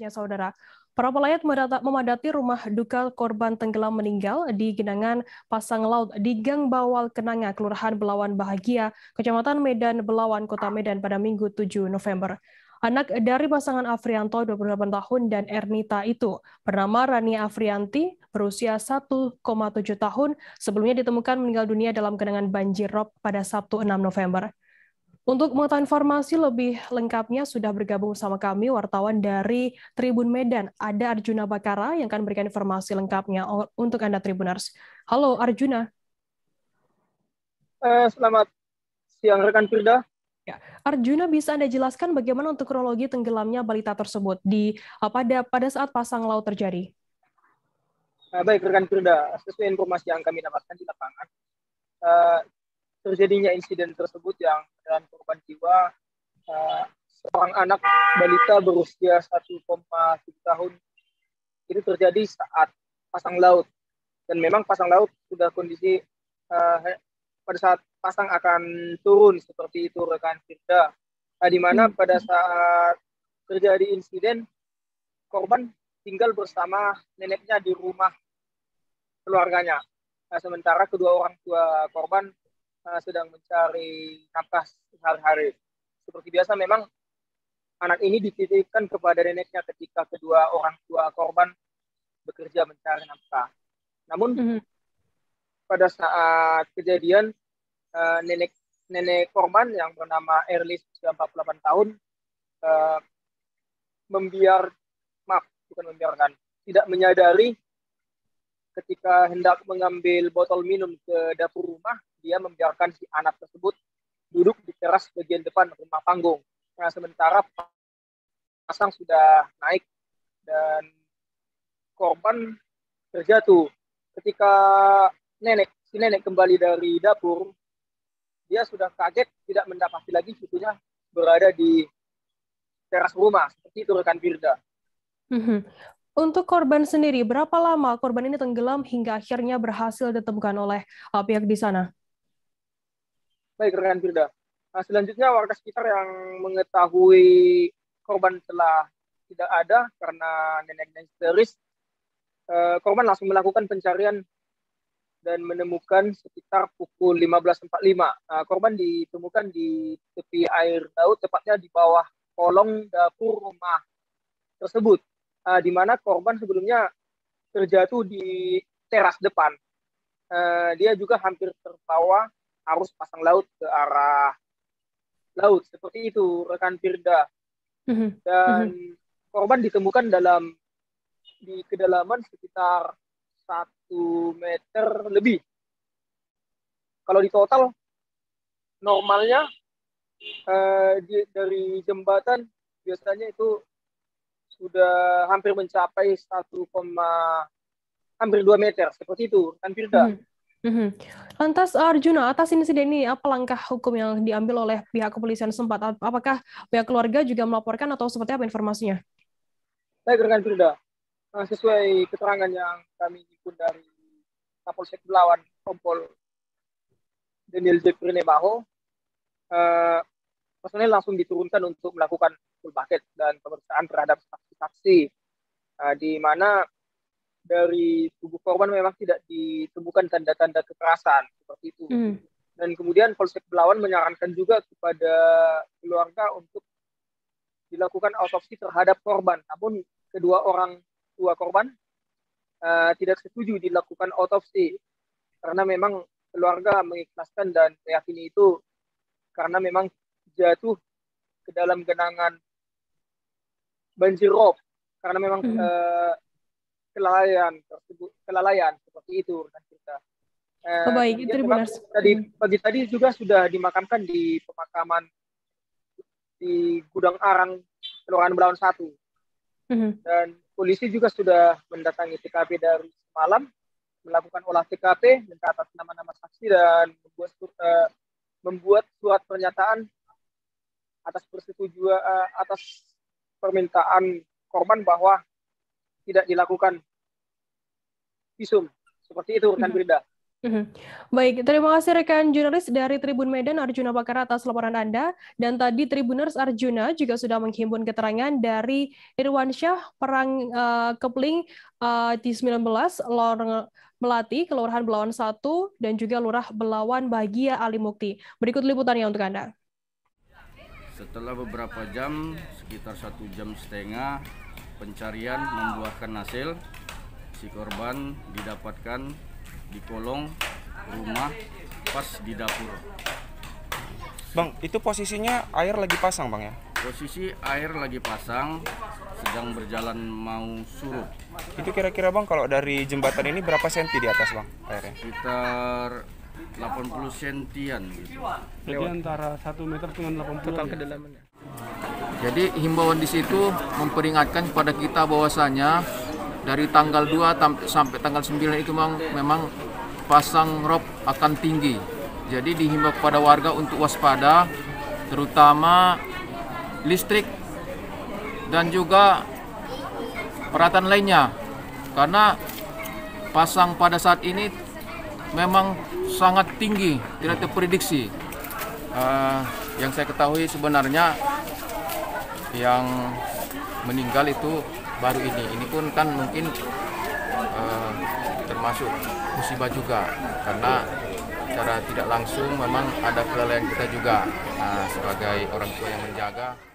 selanjutnya, Saudara. Para pelayat memadati rumah duka korban tenggelam meninggal di genangan pasang laut di Gang Bawal Kenanga, Kelurahan Belawan Bahagia, Kecamatan Medan Belawan, Kota Medan pada Minggu 7 November. Anak dari pasangan Afrianto 28 tahun dan Ernita itu bernama Rani Afrianti berusia 1,7 tahun sebelumnya ditemukan meninggal dunia dalam genangan banjir rob pada Sabtu 6 November. Untuk mengetahui informasi lebih lengkapnya sudah bergabung sama kami wartawan dari Tribun Medan. Ada Arjuna Bakara yang akan memberikan informasi lengkapnya untuk Anda Tribuners. Halo Arjuna. Selamat siang rekan Firda. Ya, Arjuna, bisa Anda jelaskan bagaimana untuk kronologi tenggelamnya balita tersebut pada saat pasang laut terjadi? Baik rekan Firda, sesuai informasi yang kami dapatkan di lapangan, terjadinya insiden tersebut yang dengan korban jiwa seorang anak balita berusia 1,7 tahun itu terjadi saat pasang laut, dan memang pasang laut sudah kondisi pada saat pasang akan turun seperti itu rekan Firda, di mana pada saat terjadi insiden korban tinggal bersama neneknya di rumah keluarganya, sementara kedua orang tua korban sedang mencari nafkah sehari-hari. Seperti biasa memang anak ini dititipkan kepada neneknya ketika kedua orang tua korban bekerja mencari nafkah. Namun pada saat kejadian nenek korban yang bernama Erlis usia 48 tahun tidak menyadari ketika hendak mengambil botol minum ke dapur rumah, dia membiarkan si anak tersebut duduk di teras bagian depan rumah panggung. Nah, sementara pasang sudah naik dan korban terjatuh. Ketika si nenek kembali dari dapur, dia sudah kaget tidak mendapati lagi cucunya berada di teras rumah. Seperti itu rekan Firda. Untuk korban sendiri, berapa lama korban ini tenggelam hingga akhirnya berhasil ditemukan oleh pihak di sana? Baik, rekan Firda. Selanjutnya warga sekitar yang mengetahui korban telah tidak ada karena neneknya histeris, korban langsung melakukan pencarian dan menemukan sekitar pukul 15.45. Korban ditemukan di tepi air laut, tepatnya di bawah kolong dapur rumah tersebut, di mana korban sebelumnya terjatuh di teras depan. Dia juga hampir terbawa arus pasang laut ke arah laut. Seperti itu rekan Firda. Dan korban ditemukan di kedalaman sekitar 1 meter lebih. Kalau di total normalnya dari jembatan biasanya itu sudah hampir mencapai hampir 2 meter, seperti itu kan Firda. Lantas Arjuna, atas insiden ini apa langkah hukum yang diambil oleh pihak kepolisian setempat? Apakah pihak keluarga juga melaporkan atau seperti apa informasinya? Baik rekan Firda, sesuai keterangan yang kami himpun dari Kapolsek Belawan Kompol Daniel Jeffrey Nebaho, personel langsung diturunkan untuk melakukan full bucket dan pemeriksaan terhadap saksi-saksi, di mana dari tubuh korban memang tidak ditemukan tanda-tanda kekerasan seperti itu. Dan kemudian Polsek Belawan menyarankan juga kepada keluarga untuk dilakukan autopsi terhadap korban. Namun kedua orang tua korban tidak setuju dilakukan autopsi karena memang keluarga mengikhlaskan dan meyakini itu karena memang jatuh ke dalam genangan banjir rob karena memang kelalaian seperti itu rekan kita. Baik, itu benar. Pagi tadi juga sudah dimakamkan di pemakaman di Gudang Arang Kelurahan Belawan 1. Dan polisi juga sudah mendatangi TKP dari semalam, melakukan olah TKP, mencatat nama-nama saksi dan membuat surat pernyataan atas persetujuan atas permintaan korban bahwa tidak dilakukan visum. Seperti itu rekan Firda. Mhm. Baik, terima kasih rekan jurnalis dari Tribun Medan Arjuna Bakar atas laporan Anda. Dan tadi Tribuners Arjuna juga sudah menghimpun keterangan dari Irwansyah Perang Kepling di 19, Lor Melati, Kelurahan Belawan 1, dan juga Lurah Belawan Bahagia Ali Mukti. Berikut liputannya untuk Anda. Setelah beberapa jam, sekitar 1,5 jam, pencarian membuahkan hasil. Si korban didapatkan di kolong rumah pas di dapur. Bang, itu posisinya air lagi pasang, Bang ya? Posisi air lagi pasang, sedang berjalan mau surut. Itu kira-kira Bang, kalau dari jembatan ini berapa senti di atas, Bang, airnya? Sekitar 80 sentian gitu. Jadi antara 1 meter dengan 80 Total kedalamannya. Jadi himbauan di situ memperingatkan kepada kita bahwasanya dari tanggal 2 sampai tanggal 9 itu memang pasang rob akan tinggi. Jadi dihimbau kepada warga untuk waspada, terutama listrik dan juga peralatan lainnya. Karena pasang pada saat ini memang sangat tinggi, tidak terprediksi. Yang saya ketahui sebenarnya yang meninggal itu baru ini. Ini pun kan mungkin termasuk musibah juga, karena secara tidak langsung memang ada kelalaian kita juga sebagai orang tua yang menjaga.